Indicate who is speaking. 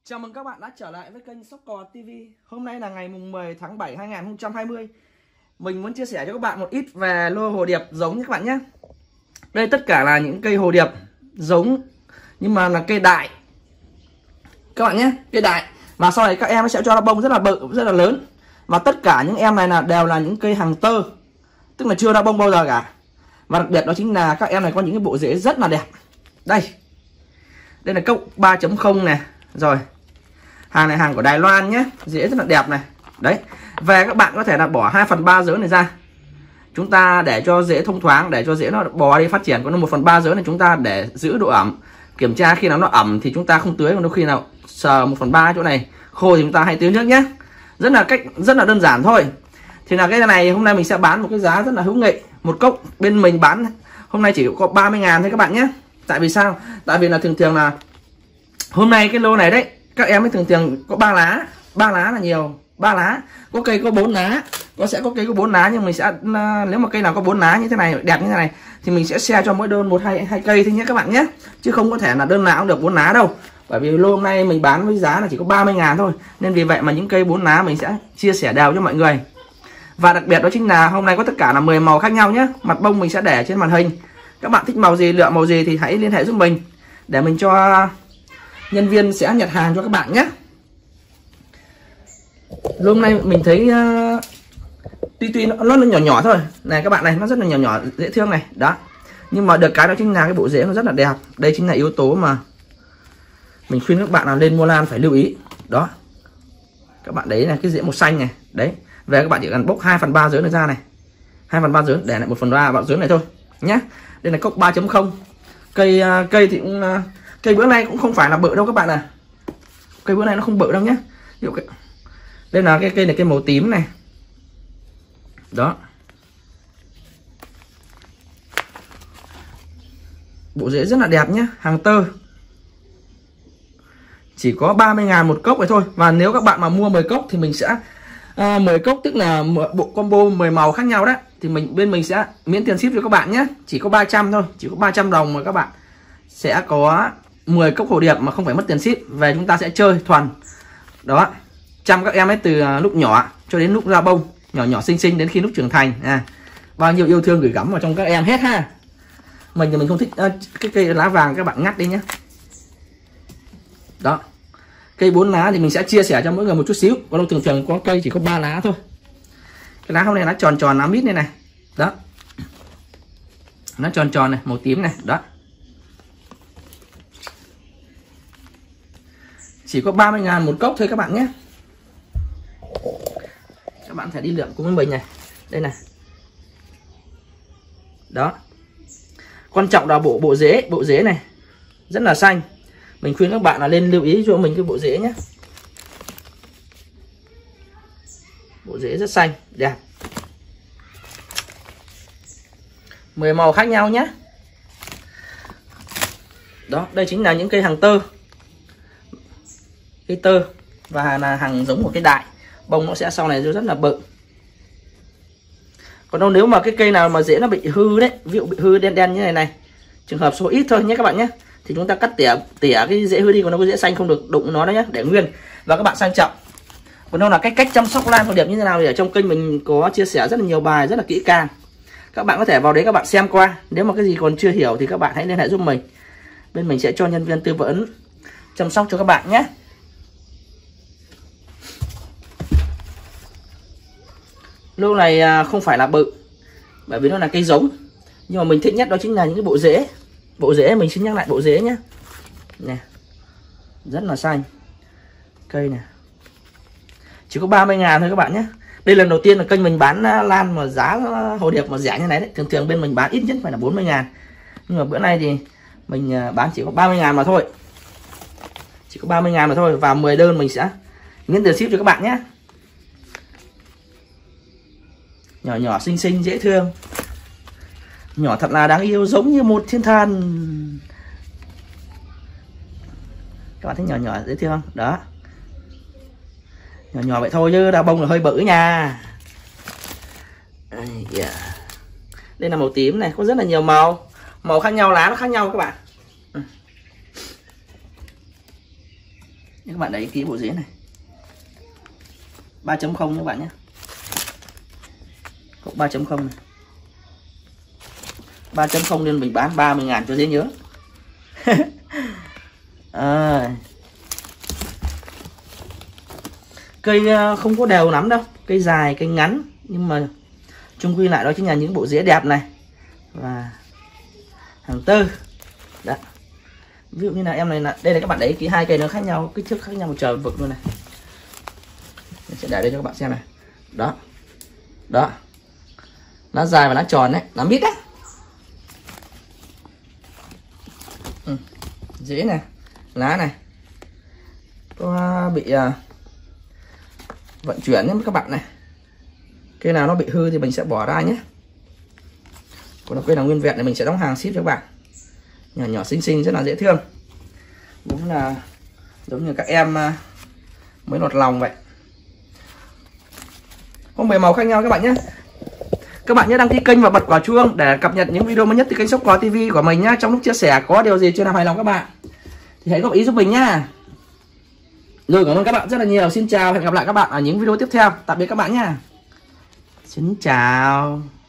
Speaker 1: Chào mừng các bạn đã trở lại với kênh Sóc Cò TV. Hôm nay là ngày mùng 10 tháng 7 2020. Mình muốn chia sẻ cho các bạn một ít về lô hồ điệp giống nhé các bạn nhé. Đây tất cả là những cây hồ điệp giống nhưng mà là cây đại các bạn nhé, cây đại. Mà sau này các em sẽ cho ra bông rất là bự, rất là lớn. Và tất cả những em này đều là những cây hàng tơ, tức là chưa ra bông bao giờ cả. Và đặc biệt đó chính là các em này có những cái bộ rễ rất là đẹp. Đây là cốc 3.0 này. Rồi hàng này hàng của Đài Loan nhé, rễ rất là đẹp này. Đấy, về các bạn có thể là bỏ 2/3 rễ này ra, chúng ta để cho rễ thông thoáng, để cho rễ nó bò đi phát triển. Còn 1/3 rễ này chúng ta để giữ độ ẩm, kiểm tra khi nào nó ẩm thì chúng ta không tưới, còn khi nào sờ 1/3 chỗ này khô thì chúng ta hãy tưới nước nhé. Rất là đơn giản thôi. Thì là cái này hôm nay mình sẽ bán một cái giá rất là hữu nghị. Một cốc bên mình bán hôm nay chỉ có 30.000 thôi các bạn nhé. Tại vì sao? Tại vì là thường là hôm nay cái lô này đấy, các em ấy thường có 3 lá. 3 lá là nhiều, 3 lá. Có cây có 4 lá, sẽ có cây có 4 lá, nhưng mình sẽ nếu mà cây nào có 4 lá như thế này, đẹp như thế này thì mình sẽ share cho mỗi đơn 1-2 cây thôi nhé các bạn nhé. Chứ không có thể là đơn nào cũng được 4 lá đâu. Bởi vì lô hôm nay mình bán với giá là chỉ có 30.000 thôi. Nên vì vậy mà những cây 4 lá mình sẽ chia sẻ đều cho mọi người. Và đặc biệt đó chính là hôm nay có tất cả là 10 màu khác nhau nhé. Mặt bông mình sẽ để trên màn hình. Các bạn thích màu gì, lựa màu gì thì hãy liên hệ giúp mình để mình cho nhân viên sẽ nhặt hàng cho các bạn nhé. Hôm nay mình thấy tuy nó nhỏ nhỏ thôi này các bạn này, nó rất là nhỏ dễ thương này đó. Nhưng mà được cái đó chính là cái bộ rễ nó rất là đẹp. Đây chính là yếu tố mà mình khuyên các bạn là lên mua lan phải lưu ý đó. Các bạn đấy là cái rễ màu xanh này đấy. Về các bạn chỉ cần bốc 2/3 rễ này ra này, 2/3 rễ để lại 1/3 vào rễ này thôi nhé. Đây là cốc 3.0. Cây thì cũng cây bữa nay cũng không phải là bự đâu các bạn à. Cây bữa nay nó không bự đâu nhé. Đây là cái cây này, cây màu tím này đó. Bộ rễ rất là đẹp nhé, hàng tơ. Chỉ có 30.000 một cốc vậy thôi. Và nếu các bạn mà mua 10 cốc thì mình sẽ 10 cốc, tức là bộ combo 10 màu khác nhau đấy, thì bên mình sẽ miễn tiền ship cho các bạn nhé. Chỉ có 300 thôi, chỉ có 300 đồng mà các bạn sẽ có 10 cốc hồ điệp mà không phải mất tiền ship. Về chúng ta sẽ chơi thuần đó, chăm các em ấy từ lúc nhỏ cho đến lúc ra bông, nhỏ xinh đến khi lúc trưởng thành. Bao nhiêu yêu thương gửi gắm vào trong các em hết ha. Mình thì mình không thích cái cây lá vàng, các bạn ngắt đi nhé. Đó, cây 4 lá thì mình sẽ chia sẻ cho mỗi người một chút xíu. Còn đâu thường có cây chỉ có 3 lá thôi. Cái lá hôm nay nó tròn lá mít này đó, nó tròn này, màu tím này đó. Chỉ có 30.000 một cốc thôi các bạn nhé. Các bạn phải đi lượm cùng với mình này. Đây này đó. Quan trọng là bộ rễ này rất là xanh. Mình khuyên các bạn là lên lưu ý cho mình cái bộ rễ nhé. Bộ rễ rất xanh, đẹp. 10 màu khác nhau nhé. Đó, đây chính là những cây hàng tơ. Cây tơ và là hàng giống của cây đại. Bông nó sẽ sau này rất là bự. Còn đâu nếu mà cái cây nào mà rễ nó bị hư đấy, ví dụ bị hư đen như này, trường hợp số ít thôi nhé các bạn nhé, thì chúng ta cắt tỉa cái rễ hư đi, còn nó có rễ xanh không được đụng nó đấy nhé, để nguyên. Và các bạn sang trọng. Còn đâu là cách chăm sóc lan hồ điệp như thế nào thì ở trong kênh mình có chia sẻ rất là nhiều bài rất là kỹ càng. Các bạn có thể vào đấy các bạn xem qua. Nếu mà cái gì còn chưa hiểu thì các bạn hãy liên hệ giúp mình. Bên mình sẽ cho nhân viên tư vấn chăm sóc cho các bạn nhé. Lô này không phải là bự, bởi vì nó là cây giống. Nhưng mà mình thích nhất đó chính là những cái bộ rễ. Bộ rễ mình xin nhắc lại bộ rễ nhé. Nè, rất là xanh. Cây này chỉ có 30.000 thôi các bạn nhé. Đây lần đầu tiên là kênh mình bán lan mà giá hồ điệp mà rẻ như này đấy. Thường bên mình bán ít nhất phải là 40.000. Nhưng mà bữa nay thì mình bán chỉ có 30.000 mà thôi. Chỉ có 30.000 mà thôi. Và 10 đơn mình sẽ miễn tiền ship cho các bạn nhé. Nhỏ xinh dễ thương. Nhỏ thật là đáng yêu, giống như một thiên thần. Các bạn thấy nhỏ dễ thương không? Đó. Nhỏ vậy thôi chứ đào bông là hơi bự nha. Đây là màu tím này, có rất là nhiều màu. Màu khác nhau, lá nó khác nhau các bạn. các bạn đấy ký bộ rễ này 3.0 các bạn nhé, cộng 3.0 này 3.0 nên mình bán 30.000 cho dễ nhớ. Cây không có đều lắm đâu, cây dài cây ngắn, nhưng mà chung quy lại đó chính là những bộ rễ đẹp này và hàng tơ. Đó. Ví dụ như là em này là đây là các bạn đấy ký 2 cây nó khác nhau, kích thước khác nhau một trời một vực luôn này. Mình sẽ để đây cho các bạn xem này. Đó. Đó. Lá dài và lá tròn đấy, lá mít đấy. Rễ này, lá này. Có bị vận chuyển nhé các bạn này. Cây nào nó bị hư thì mình sẽ bỏ ra nhé. Còn cây nào nguyên vẹn thì mình sẽ đóng hàng ship cho các bạn. Nhỏ nhỏ xinh xinh rất là dễ thương. Đúng là giống như các em mới lọt lòng vậy. Có 10 màu khác nhau các bạn nhé. Các bạn nhớ đăng ký kênh và bật quả chuông để cập nhật những video mới nhất từ kênh Shop Cò TV của mình nhá. Trong lúc chia sẻ có điều gì chưa làm hài lòng các bạn thì hãy góp ý giúp mình nhá. Rồi, cảm ơn các bạn rất là nhiều. Xin chào, hẹn gặp lại các bạn ở những video tiếp theo. Tạm biệt các bạn nhá. Xin chào.